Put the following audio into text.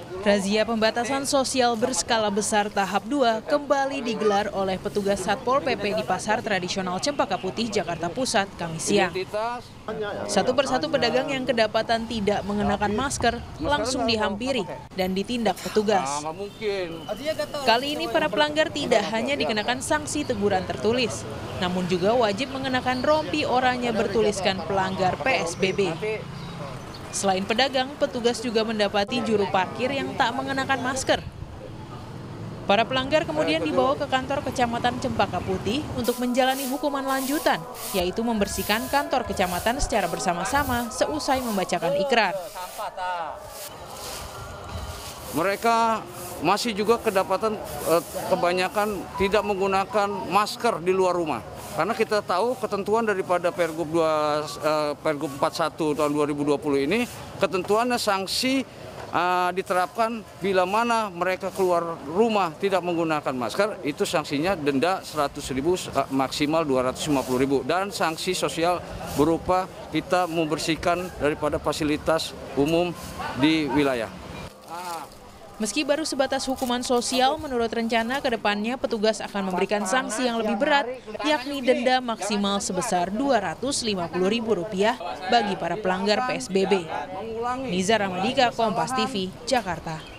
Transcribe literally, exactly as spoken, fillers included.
Razia pembatasan sosial berskala besar tahap dua kembali digelar oleh petugas Satpol P P di Pasar Tradisional Cempaka Putih, Jakarta Pusat, Kamis siang. Satu persatu pedagang yang kedapatan tidak mengenakan masker langsung dihampiri dan ditindak petugas. Kali ini para pelanggar tidak hanya dikenakan sanksi teguran tertulis, namun juga wajib mengenakan rompi oranye bertuliskan pelanggar P S B B. Selain pedagang, petugas juga mendapati juru parkir yang tak mengenakan masker. Para pelanggar kemudian dibawa ke kantor Kecamatan Cempaka Putih untuk menjalani hukuman lanjutan, yaitu membersihkan kantor kecamatan secara bersama-sama seusai membacakan ikrar. Mereka masih juga kedapatan eh, kebanyakan tidak menggunakan masker di luar rumah. Karena kita tahu ketentuan daripada Pergub dua, eh, Pergub empat puluh satu tahun dua ribu dua puluh ini, ketentuannya sanksi eh, diterapkan bila mana mereka keluar rumah tidak menggunakan masker, itu sanksinya denda seratus ribu maksimal dua ratus lima puluh ribu dan sanksi sosial berupa kita membersihkan daripada fasilitas umum di wilayah. Meski baru sebatas hukuman sosial, menurut rencana ke depannya petugas akan memberikan sanksi yang lebih berat, yakni denda maksimal sebesar dua ratus lima puluh ribu rupiah bagi para pelanggar P S B B. Nizar Ramadika, Kompas T V, Jakarta.